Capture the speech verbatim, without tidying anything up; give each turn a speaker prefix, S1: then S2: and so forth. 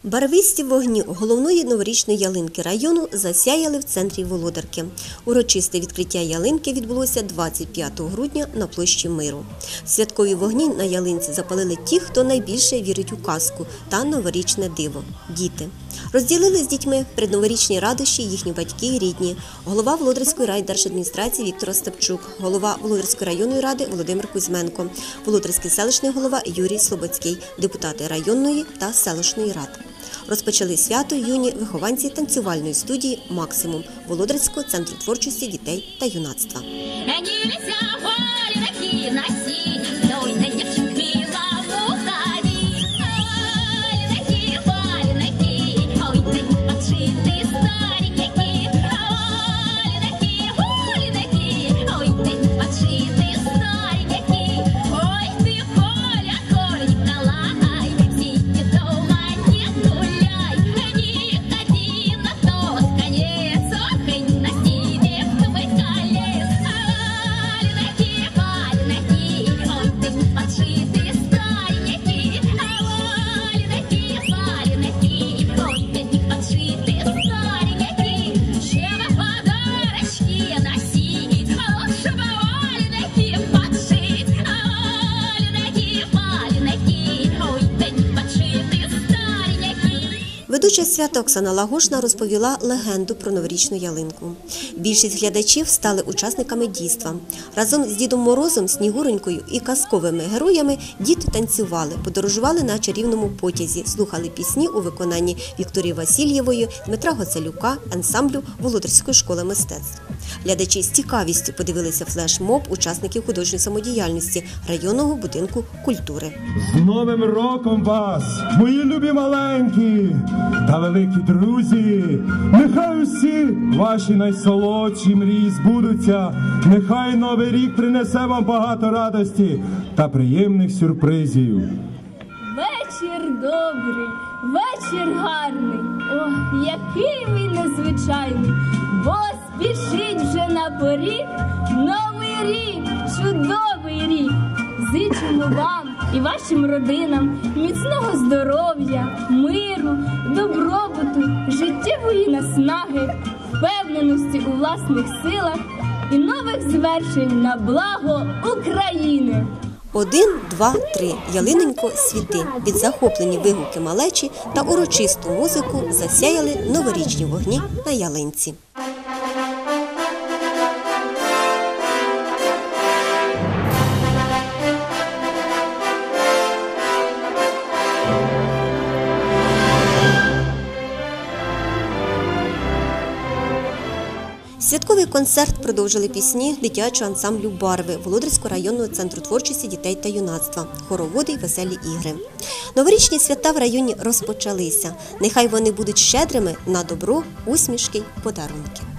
S1: Барвисті вогні головної новорічної ялинки району засяяли в центрі Володарки. Урочисте відкриття ялинки відбулося двадцять п'ятого грудня на площі Миру. Святкові вогні на ялинці запалили ті, хто найбільше вірить у казку та новорічне диво – діти. Розділили з дітьми предноворічні радощі їхні батьки і рідні. Голова Володарської райдержадміністрації Віктор Остапчук, голова Володарської районної ради Володимир Кузьменко, Володарський селищний голова Юрій Слободський, депутати районної та селищної рад. Розпочали свято юні вихованці танцювальної студії «Максимум» Володарського центру творчості дітей та юнацтва. Ведуча свята Оксана Лагошна розповіла легенду про новорічну ялинку. Більшість глядачів стали учасниками дійства. Разом з Дідом Морозом, Снігуренькою і казковими героями діти танцювали, подорожували на чарівному потязі, слухали пісні у виконанні Вікторії Васильєвої, Дмитра Гоцелюка, ансамблю Володарської школи мистецтв. Глядачі з цікавістю подивилися флеш-моб учасників художньої самодіяльності районного будинку культури.
S2: З Новим роком вас, мої любі маленькі та великі друзі! Нехай усі ваші найсолодші мрії збудуться, нехай Новий рік принесе вам багато радості та приємних сюрпризів.
S3: Вечір добрий, вечір гарний, ох, який він незвичайний, бо спішить вже на поріг Новий рік, чудовий рік. Зичимо вам і вашим родинам міцного здоров'я, миру, добробуту, життєвої наснаги, впевненості у власних силах і нових звершень на благо України.
S1: Один, два, три. Ялинонько, світи. Від захоплені вигуки малечі та урочисту музику засяяли новорічні вогні на ялинці. Святковий концерт продовжили пісні дитячого ансамблю «Барви» Володарського районного центру творчості дітей та юнацтва, хороводи й веселі ігри. Новорічні свята в районі розпочалися. Нехай вони будуть щедрими на добро, усмішки й подарунки.